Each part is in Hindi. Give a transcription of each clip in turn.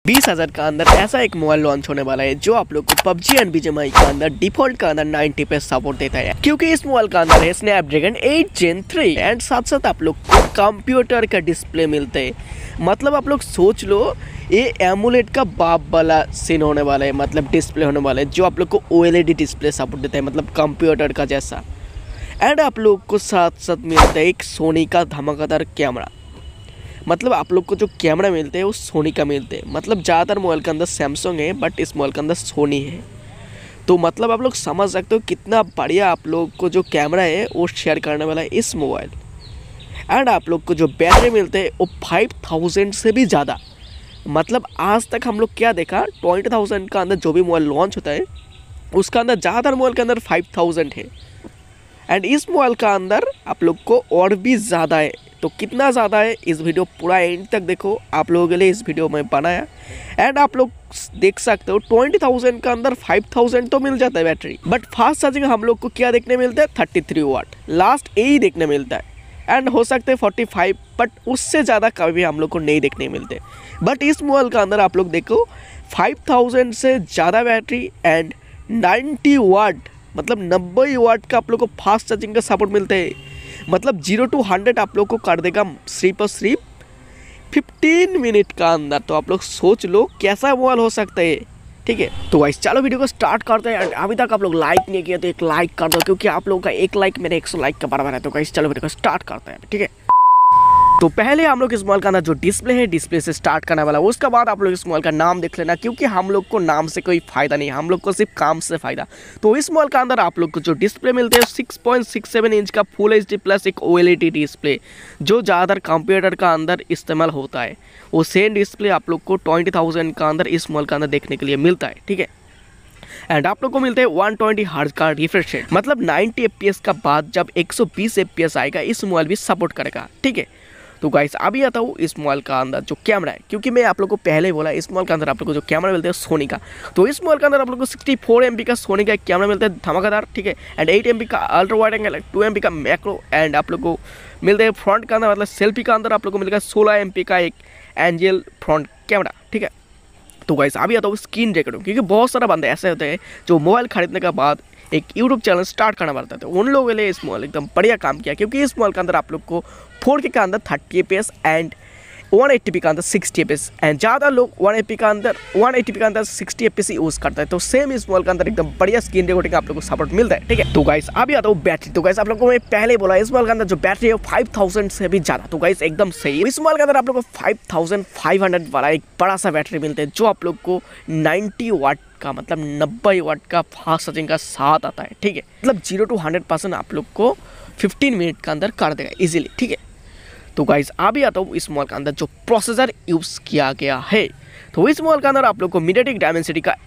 20,000 का अंदर ऐसा एक मोबाइल लॉन्च होने वाला है जो आप लोग को PUBG एंड BGMI का अंदर डिफॉल्ट का अंदर 90 पे सपोर्ट देता है, क्योंकि इस मोबाइल का अंदर है स्नैपड्रैगन 8 Gen 3 एंड साथ साथ आप लोग को कंप्यूटर का डिस्प्ले मिलते हैं। मतलब आप लोग सोच लो ये एमुलेट का बाप वाला सीन होने वाला है, मतलब डिस्प्ले होने वाला है जो आप लोग को OLED डिस्प्ले सपोर्ट देता है, मतलब कंप्यूटर का जैसा। एंड आप लोग को साथ साथ मिलता है एक सोनी का धमाकेदार कैमरा। मतलब आप लोग को जो कैमरा मिलते हैं वो सोनी का मिलते हैं। मतलब ज़्यादातर मोबाइल के अंदर सैमसंग है बट इस मोबाइल के अंदर सोनी है। तो मतलब आप लोग समझ सकते हो कितना बढ़िया आप लोग को जो कैमरा है वो शेयर करने वाला है इस मोबाइल। एंड आप लोग को जो बैटरी मिलते हैं वो 5000 से भी ज़्यादा। मतलब आज तक हम लोग क्या देखा, 20,000 का अंदर जो भी मोबाइल लॉन्च होता है उसका अंदर ज़्यादातर मोबाइल के अंदर 5000 है। एंड इस मोबाइल का अंदर आप लोग को और भी ज़्यादा है। तो कितना ज़्यादा है इस वीडियो पूरा एंड तक देखो, आप लोगों के लिए इस वीडियो में बनाया। एंड आप लोग देख सकते हो 20,000 का अंदर 5000 तो मिल जाता है बैटरी, बट फास्ट चार्जिंग हम लोग को क्या देखने मिलता है 33 वाट, लास्ट यही देखने मिलता है। एंड हो सकते हैं 45, बट उससे ज़्यादा कभी हम लोग को नहीं देखने मिलते। बट इस मोबाइल का अंदर आप लोग देखो 5000 से ज़्यादा बैटरी एंड 90 वाट, मतलब 90 वाट का आप लोग को फास्ट चार्जिंग का सपोर्ट मिलता है। मतलब 0 to 100 आप लोग को कर देगा सिर्फ और सिर्फ 15 मिनट का अंदर। तो आप लोग सोच लो कैसा मोबाइल हो सकता है। ठीक है, तो गाइस चलो वीडियो को स्टार्ट करते हैं। अभी तक आप लोग लाइक नहीं किया तो एक लाइक कर दो, क्योंकि आप लोगों का एक लाइक मेरे 100 लाइक का बराबर है। तो गाइस चलो वीडियो को स्टार्ट करते हैं। ठीक है, तो पहले हम लोग इस मोबाइल का अंदर जो डिस्प्ले है डिस्प्ले से स्टार्ट करने वाला है। उसके बाद आप लोग इस मोबाइल का नाम देख लेना, क्योंकि हम लोग को नाम से कोई फ़ायदा नहीं, हम लोग को सिर्फ काम से फ़ायदा। तो इस मोबाइल का अंदर आप लोग को जो डिस्प्ले मिलते हैं 6.67 इंच का फुल HD प्लस एक OLED डिस्प्ले, जो ज़्यादातर कंप्यूटर का अंदर इस्तेमाल होता है। वो सेम डिस्प्ले आप लोग को 20,000 का अंदर इस मोबाइल का अंदर देखने के लिए मिलता है। ठीक है, एंड आप लोग को मिलते हैं 120 हर्ट्ज का रिफ्रेश रेट, मतलब 90 FPS का बाद जब 120 FPS आएगा इस मोबाइल भी सपोर्ट करेगा। ठीक है, तो गाइस अभी आता हूँ इस मोबाइल का अंदर जो कैमरा है, क्योंकि मैं आप लोग को पहले ही बोला इस मोबाइल के अंदर आप लोग को जो कैमरा मिलता है सोनी का। तो इस मोबाइल के अंदर आप लोग को 64 MP का सोनी का एक कैमरा मिलता है धमाकेदार। ठीक है, एंड 8 MP का अल्ट्रा वाइड एंगल, 2 MP का मैक्रो, एंड आप लोग को मिलता है फ्रंट का अंदर, मतलब सेल्फी का अंदर आप लोग को मिलेगा 16 MP का एक एंजल फ्रंट कैमरा। ठीक है, तो गाइस अभी आता हूँ स्क्रीन रिकॉर्डिंग, क्योंकि बहुत सारा बंदे ऐसे होते हैं जो मोबाइल खरीदने के बाद एक यूट्यूब चैनल स्टार्ट करना पड़ता है। तो उन लोगों के लिए इस मोबाइल एकदम बढ़िया काम किया, क्योंकि इस मोबाइल के अंदर आप लोग को 4K का अंदर 30 FPS एंड 180p का अंदर 60 FPS, एंड ज़्यादा लोग 180p का अंदर 60 FPS यूज़ करता है। तो सेम इस मोबाइल के अंदर एकदम बढ़िया स्क्रीन रिकॉर्डिंग आप लोग को सपोर्ट मिलता है। ठीक है, तो गाइस अभी आता हूँ बैटरी। तो गाइस आप लोग को मैं पहले बोला इस मोबाइल के अंदर जो बैटरी है 5000 से भी ज़्यादा। तो गाइस एकदम सही, इस मोबाइल के अंदर आप लोग को 5500 वाला एक बड़ा सा बैटरी मिलता है, जो आप लोग को 90 वाट का, मतलब 90 वाट का फास्ट चार्जिंग का साथ आता है। ठीक है, मतलब 0 to 100% आप लोग को 15 मिनट के अंदर कर देगा इजीली। ठीक है, तो गाइस अभी आता हूँ इस मोबाइल के अंदर जो प्रोसेसर यूज़ किया गया है। तो इस मोबाइल के अंदर आप लोग को मीडियाटेक डायमेंसिटी का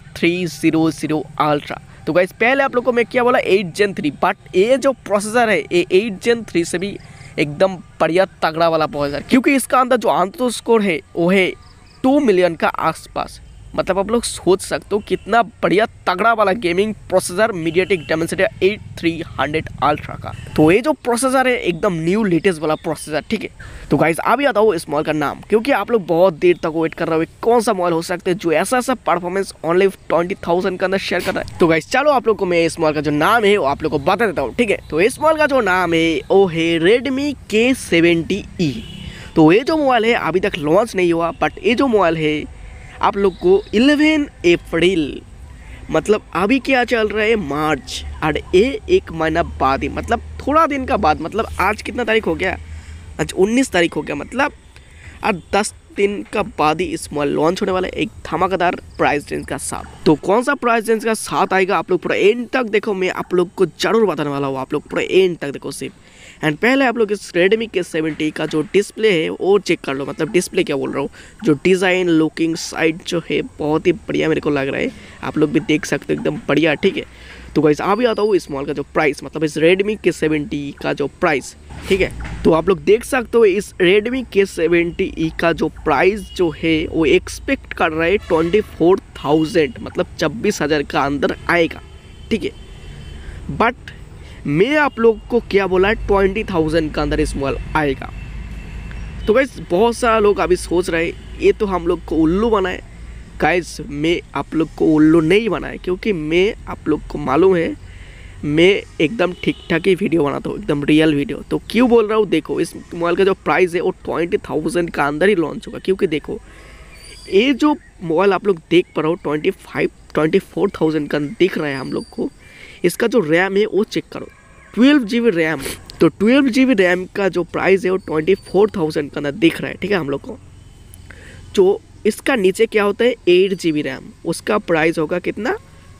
8300 अल्ट्रा। तो गाइस पहले आप लोग को मैं क्या बोला 8 Gen 3, बट ये जो प्रोसेसर है ये 8 Gen 3 से भी एकदम बढ़िया तगड़ा वाला प्रोसेसर, क्योंकि इसका अंदर जो आंतरिक स्कोर है वो है 2 मिलियन का आसपास। मतलब आप लोग सोच सकते हो कितना बढ़िया तगड़ा वाला gaming processor MediaTek Dimensity 8300 ultra का। तो ये जो प्रोसेसर है एकदम न्यू लेटेस्ट वाला प्रोसेसर। ठीक है, तो गाइस अभी आता हूँ इस मोबाइल का नाम, क्योंकि आप लोग बहुत देर तक वेट कर रहे हो कौन सा मोबाइल हो सकता है जो ऐसा परफॉर्मेंस ओनली 20,000 के अंदर शेयर कर रहा है। तो गाइस चलो आप लोग को मैं इस मोबाइल का जो नाम है वो आप लोग को बता देता हूँ। ठीक है, तो इस मोबाइल का जो नाम है वो है Redmi K70E। तो ये जो मोबाइल है अभी तक लॉन्च नहीं हुआ, बट ये जो मोबाइल है आप लोग को 11 अप्रैल, मतलब अभी क्या चल रहा है मार्च, और ये एक महीना बाद ही, मतलब थोड़ा दिन का बाद, मतलब आज कितना तारीख हो गया, आज 19 तारीख हो गया, मतलब आज 10 दिन का बाद ही इस मोबाइल लॉन्च होने वाला है एक धमाकेदार प्राइस रेंज का साथ। तो कौन सा प्राइस रेंज का साथ आएगा आप लोग पूरा एंड तक देखो, मैं आप लोग को जरूर बताने वाला हूँ। आप लोग पूरा एंड तक देखो सिर्फ। एंड पहले आप लोग इस Redmi K70 का जो डिस्प्ले है वो चेक कर लो, मतलब डिस्प्ले क्या बोल रहा हूँ, जो डिज़ाइन लुकिंग साइड जो है बहुत ही बढ़िया मेरे को लग रहा है। आप लोग भी देख सकते हो एकदम बढ़िया। ठीक है, तो गाइस अभी आता हूँ इस मोबाइल का जो प्राइस, मतलब इस Redmi K70 का जो प्राइस। ठीक है, तो आप लोग देख सकते हो इस Redmi K70E का जो प्राइस जो है वो एक्सपेक्ट कर रहा है 24,000, मतलब 26,000 का अंदर आएगा। ठीक है, बट मैं आप लोग को क्या बोला 20,000 का अंदर इस मोबाइल आएगा। तो गाइस बहुत सारा लोग अभी सोच रहे हैं ये तो हम लोग को उल्लू बनाए। गाइस मैं आप लोग को उल्लू नहीं बनाए, क्योंकि मैं आप लोग को मालूम है मैं एकदम ठीक ठाक ही वीडियो बनाता हूँ, एकदम रियल वीडियो। तो क्यों बोल रहा हूँ, देखो इस मोबाइल का जो प्राइस है वो 20,000 का अंदर ही लॉन्च होगा। क्योंकि देखो ये जो मोबाइल आप लोग देख पा रहे हो 24,000 का दिख रहा है हम लोग को। इसका जो रैम है वो चेक करो, 12 GB रैम। तो 12 GB रैम का जो प्राइस है वो 24,000 का अंदर दिख रहा है, ठीक है हम लोग को। जो इसका नीचे क्या होता है 8 GB रैम, उसका प्राइस होगा कितना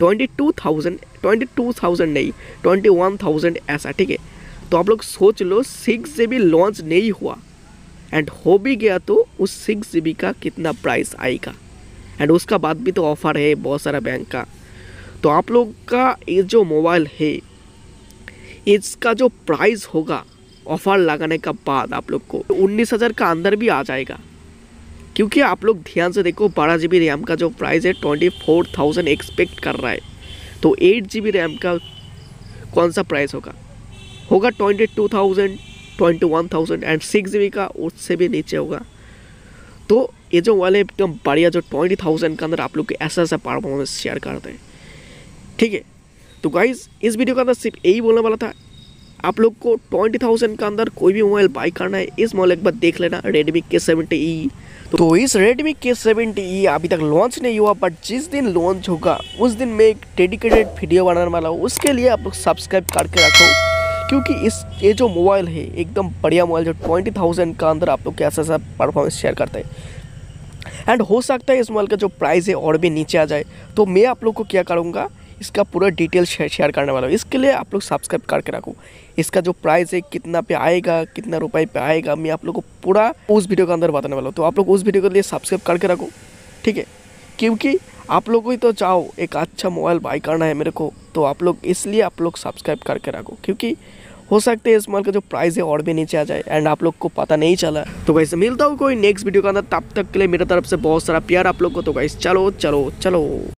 22,000 नहीं 21,000 ऐसा, ठीक है। तो आप लोग सोच लो 6 GB लॉन्च नहीं हुआ एंड हो भी गया तो उस 6 GB का कितना प्राइस आएगा। एंड उसका बाद भी तो ऑफ़र है बहुत सारा बैंक का। तो आप लोग का ये जो मोबाइल है इसका जो प्राइस होगा ऑफ़र लगाने का बाद आप लोग को 19,000 का अंदर भी आ जाएगा। क्योंकि आप लोग ध्यान से देखो 12 GB रैम का जो प्राइस है 24,000 एक्सपेक्ट कर रहा है। तो 8 GB रैम का कौन सा प्राइस होगा 22,000 21,000 एंड 6 GB का उससे भी नीचे होगा। तो ये जो वाले एकदम बढ़िया जो 20,000 के अंदर आप लोग के ऐसा परफॉर्मेंस शेयर करते हैं, ठीक है। तो गाइज इस वीडियो के अंदर सिर्फ यही बोलने वाला था, आप लोग को 20,000 के अंदर कोई भी मोबाइल बाई करना है इस मोबाइल एक बार देख लेना, Redmi K70E। तो इस Redmi K70E अभी तक लॉन्च नहीं हुआ, बट जिस दिन लॉन्च होगा उस दिन मैं एक डेडिकेटेड वीडियो बनाने वाला हूँ। उसके लिए आप लोग सब्सक्राइब करके रखो, क्योंकि ये जो मोबाइल है एकदम बढ़िया मोबाइल जो 20,000 का अंदर आप लोग के ऐसा परफॉर्मेंस शेयर करते हैं। एंड हो सकता है इस मोबाइल का जो प्राइस है और भी नीचे आ जाए। तो मैं आप लोग को क्या करूँगा इसका पूरा डिटेल शेयर करने वाला हूँ। इसके लिए आप लोग सब्सक्राइब करके रखो। इसका जो प्राइस है कितना पे आएगा, कितना रुपए पे आएगा, मैं आप लोग को पूरा उस वीडियो के अंदर बताने वाला हूँ। तो आप लोग उस वीडियो के लिए सब्सक्राइब करके रखो, ठीक है। क्योंकि आप लोग ही तो चाहो एक अच्छा मोबाइल बाई करना है मेरे को, तो आप लोग इसलिए आप लोग सब्सक्राइब करके रखो। क्योंकि हो सकता है इस मोबाइल का जो प्राइस है और भी नीचे आ जाए एंड आप लोग को पता नहीं चला। तो वैसे मिलता हूँ कोई नेक्स्ट वीडियो के अंदर, तब तक के लिए मेरी तरफ से बहुत सारा प्यार आप लोग को। तो गाइस चलो चलो चलो।